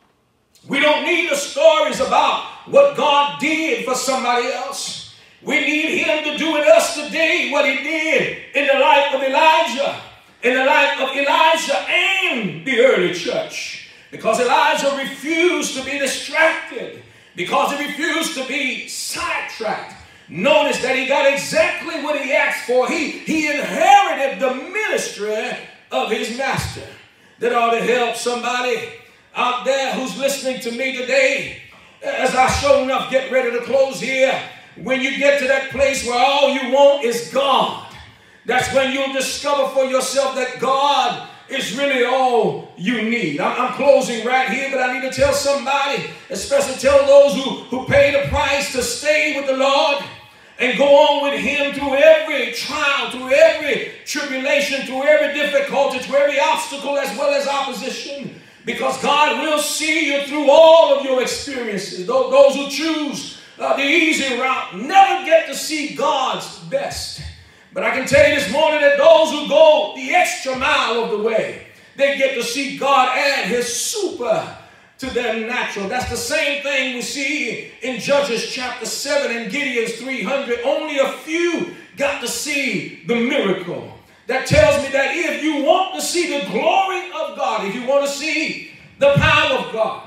We don't need the stories about what God did for somebody else. We need him to do in us today what he did in the life of Elijah, in the life of Elijah and the early church. Because Elijah refused to be distracted, because he refused to be sidetracked. Notice that he got exactly what he asked for. He inherited the ministry of his master. That ought to help somebody out there who's listening to me today. As I sure enough get ready to close here, when you get to that place where all you want is God, that's when you'll discover for yourself that God is really all you need. I'm closing right here, but I need to tell somebody, especially tell those who pay the price to stay with the Lord and go on with him through every trial, through every tribulation, through every difficulty, through every obstacle as well as opposition. Because God will see you through all of your experiences. Those who choose the easy route never get to see God's best. But I can tell you this morning that those who go the extra mile of the way, they get to see God add his super to their natural. That's the same thing we see in Judges chapter 7 and Gideon's 300. Only a few got to see the miracle. That tells me that if you want to see the glory of God, if you want to see the power of God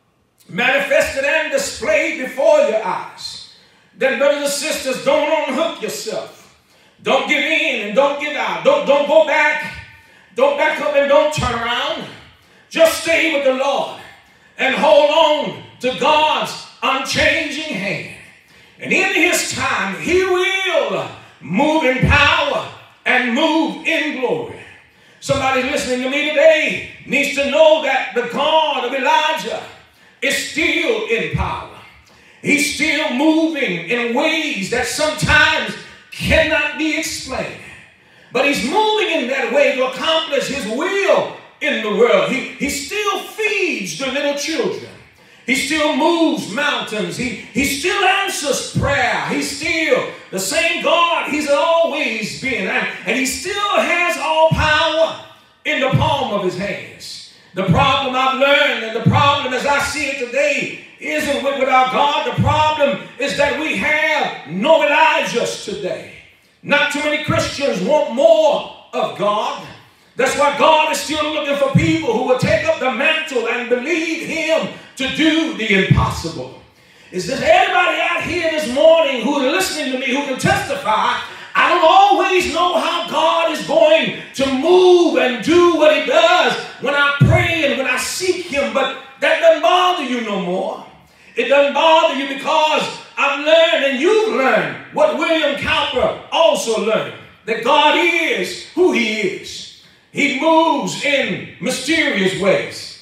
manifested and displayed before your eyes, then brothers and sisters, don't unhook yourself. Don't give in and don't give out. Don't go back. Don't back up and don't turn around. Just stay with the Lord and hold on to God's unchanging hand. And in his time, he will move in power and move in glory. Somebody listening to me today needs to know that the God of Elijah is still in power. He's still moving in ways that sometimes cannot be explained. But he's moving in that way to accomplish his will in the world. He still feeds the little children. He still moves mountains. He still answers prayer. He's still the same God he's always been. And he still has all power in the palm of his hands. The problem I've learned, and the problem as I see it today, isn't with our God. The problem is that we have no Elijahs today. Not too many Christians want more of God. That's why God is still looking for people who will take up the mantle and believe him to do the impossible. Is there anybody out here this morning who is listening to me who can testify, I don't always know how God is going to move and do what he does when I pray and when I seek him, but that doesn't bother you no more. It doesn't bother you because I've learned and you've learned what William Cowper also learned, that God is who he is. He moves in mysterious ways,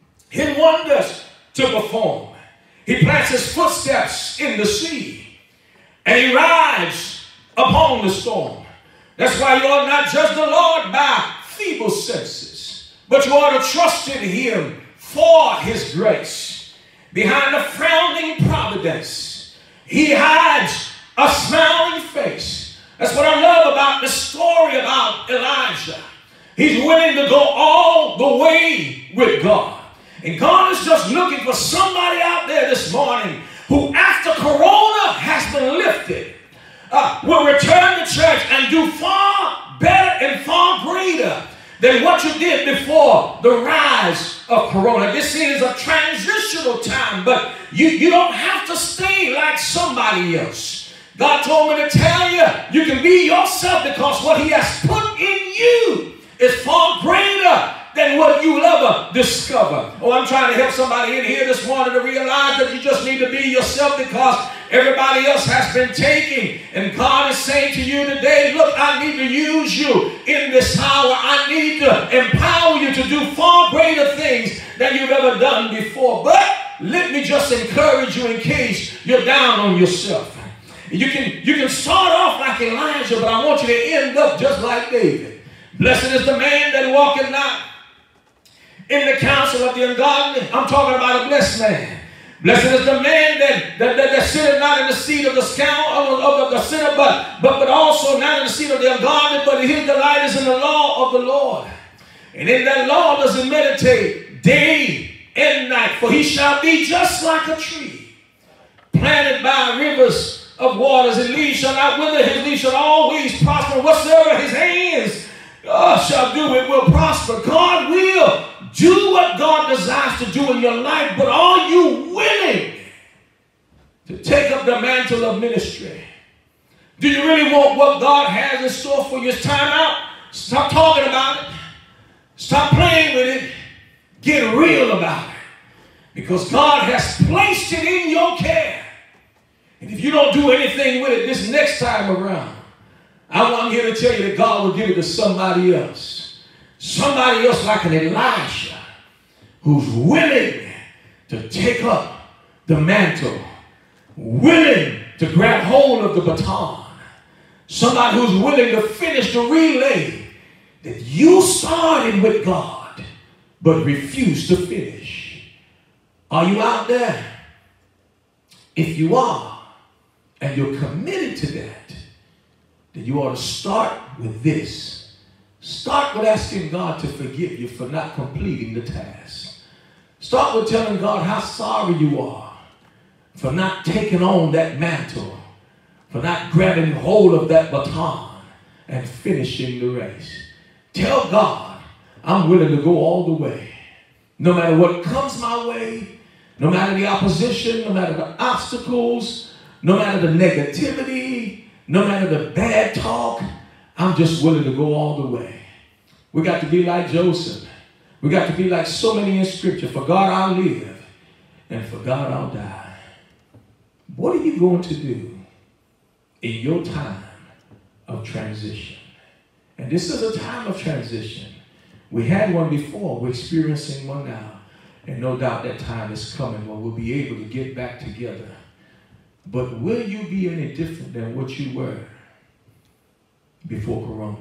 in wonders to perform. He plants his footsteps in the sea, and he rides upon the storm. That's why you ought not judge the Lord by feeble senses, but you ought to trust in him for his grace. Behind a frowning providence, he hides a smiling face. That's what I love about the story about Elijah. He's willing to go all the way with God. And God is just looking for somebody out there this morning who, after Corona has been lifted, will return to church and do far better and far greater than what you did before the rise of Corona. This is a transitional time, but you don't have to stay like somebody else. God told me to tell you, you can be yourself because what he has put in you is far greater than what you will ever discover. Oh, I'm trying to help somebody in here this morning to realize that you just need to be yourself because everybody else has been taking. And God is saying to you today, look, I need to use you in this hour. I need to empower you to do far greater things than you've ever done before. But let me just encourage you in case you're down on yourself. You can start off like Elijah, but I want you to end up just like David. Blessed is the man that walketh not in the counsel of the ungodly. I'm talking about a blessed man. Blessed is the man that sitteth not in the seat of the scoundrel of the sinner, but also not in the seat of the ungodly, but his delight is in the law of the Lord. And in that law does he meditate day and night. For he shall be just like a tree planted by rivers of waters. His leaves shall not wither, his leaves shall always prosper. Whatsoever his hands shall do, it will prosper. God will do what God desires to do in your life, but are you willing to take up the mantle of ministry? Do you really want what God has in store for you? It's time out. Stop talking about it. Stop playing with it. Get real about it. Because God has placed it in your care. And if you don't do anything with it this next time around, I'm here to tell you that God will give it to somebody else. Somebody else like an Elisha who's willing to take up the mantle, willing to grab hold of the baton. Somebody who's willing to finish the relay that you started with God but refused to finish. Are you out there? If you are, and you're committed to that, then you ought to start with this. Start with asking God to forgive you for not completing the task. Start with telling God how sorry you are for not taking on that mantle, for not grabbing hold of that baton and finishing the race. Tell God, I'm willing to go all the way. No matter what comes my way, no matter the opposition, no matter the obstacles, no matter the negativity, no matter the bad talk, I'm just willing to go all the way. We got to be like Joseph. We got to be like so many in Scripture. For God I'll live, and for God I'll die. What are you going to do in your time of transition? And this is a time of transition. We had one before. We're experiencing one now. And no doubt that time is coming when we'll be able to get back together. But will you be any different than what you were before Corona?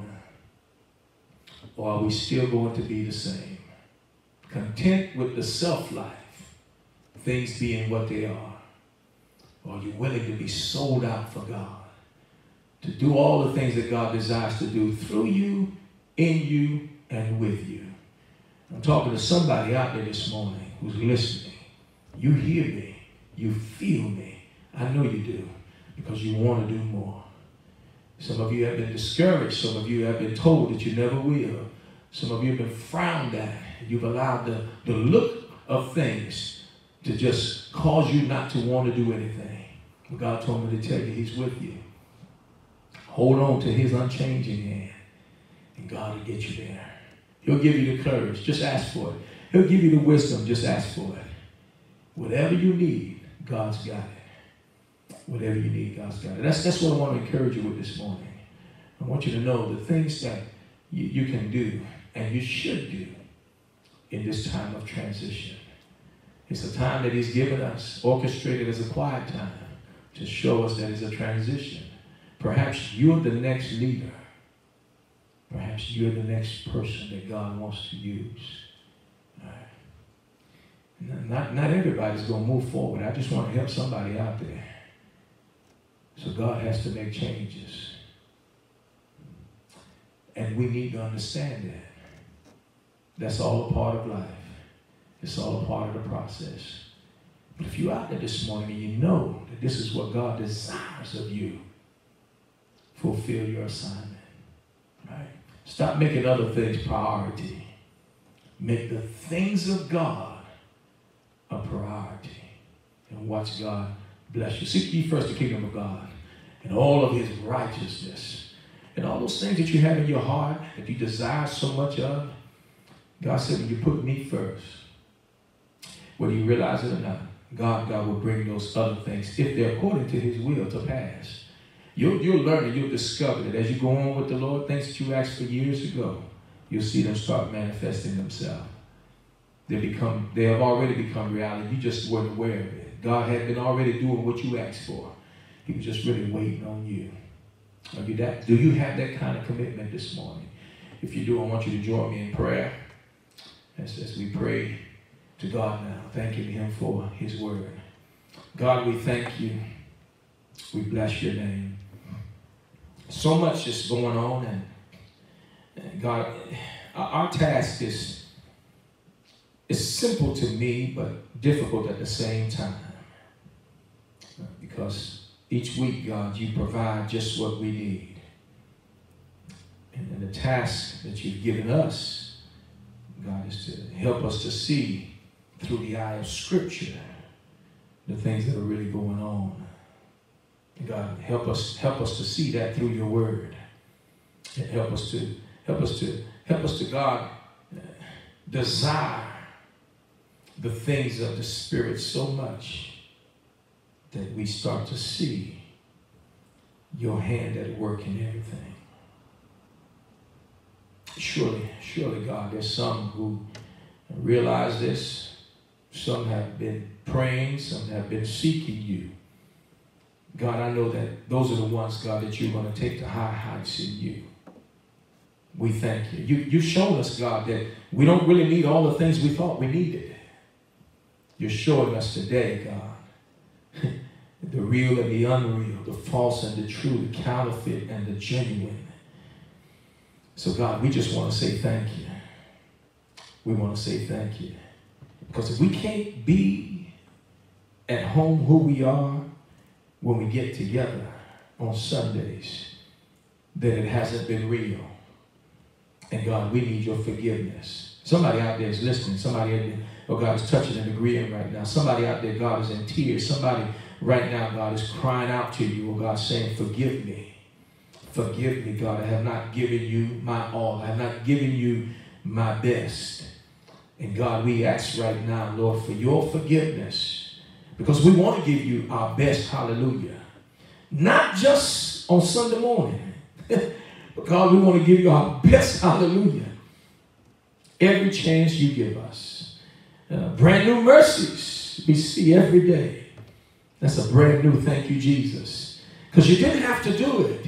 Or are we still going to be the same? Content with the self-life, things being what they are? Or are you willing to be sold out for God? To do all the things that God desires to do through you, in you, and with you. I'm talking to somebody out there this morning who's listening. You hear me. You feel me. I know you do, because you want to do more. Some of you have been discouraged. Some of you have been told that you never will. Some of you have been frowned at. You've allowed the look of things to just cause you not to want to do anything. But God told me to tell you he's with you. Hold on to his unchanging hand, and God will get you there. He'll give you the courage. Just ask for it. He'll give you the wisdom. Just ask for it. Whatever you need, God's got it. Whatever you need, God's got it. That's what I want to encourage you with this morning. I want you to know the things that you can do and you should do in this time of transition. It's a time that he's given us, orchestrated as a quiet time, to show us that it's a transition. Perhaps you're the next leader Perhaps you're the next person that God wants to use. Not everybody's going to move forward. I just want to help somebody out there. So God has to make changes. And we need to understand that. That's all a part of life. It's all a part of the process. But if you're out there this morning and you know that this is what God desires of you, fulfill your assignment. Right? Stop making other things priority. Make the things of God a priority. And watch God bless you. Seek ye first the kingdom of God and all of his righteousness. And all those things that you have in your heart that you desire so much of, God said, when you put me first, whether you realize it or not, God will bring those other things, if they're according to his will, to pass. You'll learn and you'll discover that as you go on with the Lord, things that you asked for years ago, you'll see them start manifesting themselves. They have already become reality. You just weren't aware of it. God had been already doing what you asked for. He was just really waiting on you. Do you have that kind of commitment this morning? If you do, I want you to join me in prayer as we pray to God now, thanking him for his word. God, we thank you. We bless your name. So much is going on, and God, our task is simple to me, but difficult at the same time. Because each week, God, you provide just what we need. And the task that you've given us, God, is to help us to see through the eye of Scripture the things that are really going on. God, help us to see that through your word. And help us to God, desire the things of the Spirit so much that we start to see your hand at work in everything. Surely, God, there's some who realize this. Some have been praying, some have been seeking you. God, I know that those are the ones, God, that you're going to take to high heights in you. We thank you. You've shown us, God, that we don't really need all the things we thought we needed. You're showing us today, God, the real and the unreal, the false and the true, the counterfeit and the genuine. So, God, we just want to say thank you. We want to say thank you. Because if we can't be at home who we are when we get together on Sundays, then it hasn't been real. And God, we need your forgiveness. Somebody out there is listening. Somebody out there, oh, God is touching and agreeing right now. Somebody out there, God, is in tears. Somebody right now, God, is crying out to you, oh, God, saying, forgive me. Forgive me, God. I have not given you my all. I have not given you my best. And God, we ask right now, Lord, for your forgiveness. Because we want to give you our best, hallelujah. Not just on Sunday morning. But God, we want to give you our best, hallelujah. Every chance you give us. Brand new mercies we see every day. That's a brand new thank you, Jesus. Because you didn't have to do it.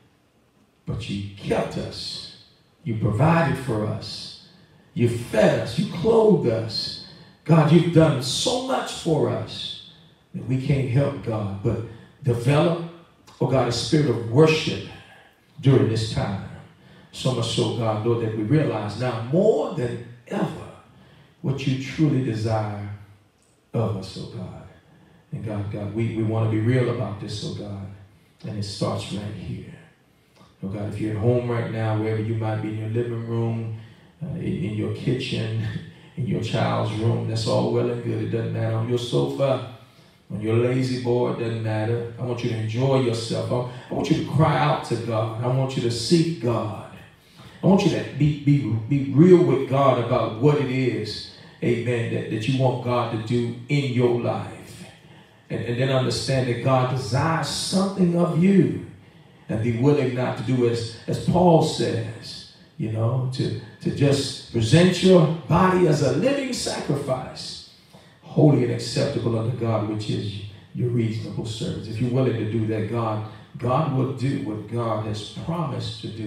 But you kept us. You provided for us. You fed us. You clothed us. God, you've done so much for us that we can't help, God, but develop, oh God, a spirit of worship during this time. So much so, God, Lord, that we realize now more than ever what you truly desire of us, oh God. And God, we want to be real about this, oh God. And it starts right here. Oh God, if you're at home right now, wherever you might be, in your living room, in your kitchen, in your child's room, that's all well and good. It doesn't matter. On your sofa, on your lazy boy, it doesn't matter. I want you to enjoy yourself. I want you to cry out to God. I want you to seek God. I want you to be real with God about what it is, amen, that you want God to do in your life. And then understand that God desires something of you. And be willing not to do as Paul says, you know, to just present your body as a living sacrifice, holy and acceptable unto God, which is your reasonable service. If you're willing to do that, God will do what God has promised to do,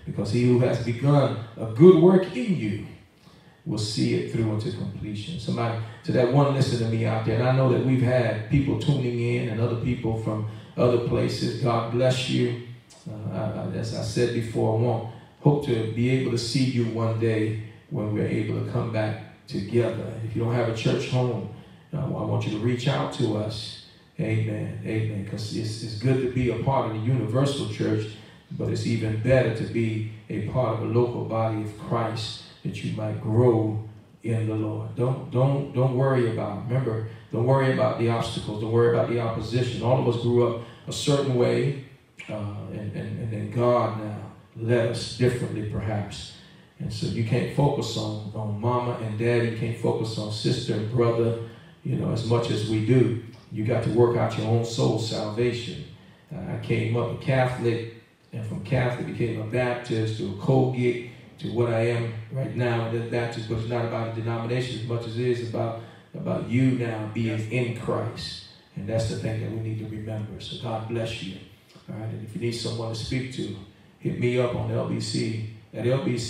because he who has begun a good work in you will see it through into completion. Somebody, to that one listening to me out there, and I know that we've had people tuning in and other people from other places. God bless you. As I said before, I hope to be able to see you one day when we're able to come back together. If you don't have a church home, I want you to reach out to us. Amen. Amen. Because it's good to be a part of the universal church, but it's even better to be a part of a local body of Christ, that you might grow in the Lord. Don't worry about, remember, don't worry about the obstacles. Don't worry about the opposition. All of us grew up a certain way, and then God now led us differently perhaps. And so you can't focus on mama and daddy. You can't focus on sister and brother, as much as we do. You got to work out your own soul salvation. I came up a Catholic, and from Catholic became a Baptist, to a Colgate, to what I am right now in the Baptist. But it's not about a denomination as much as it is about you now being in Christ. And that's the thing that we need to remember. So God bless you. All right, and if you need someone to speak to, hit me up on LBC at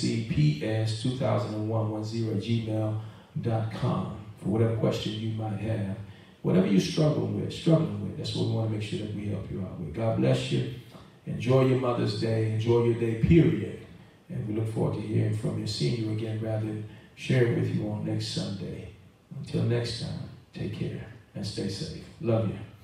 lbcps200110@gmail.com for whatever question you might have. Whatever you're struggling with, that's what we want to make sure that we help you out with. God bless you. Enjoy your Mother's Day. Enjoy your day, period. And we look forward to hearing from you, seeing you again, rather than sharing with you on next Sunday. Until next time, take care and stay safe. Love you.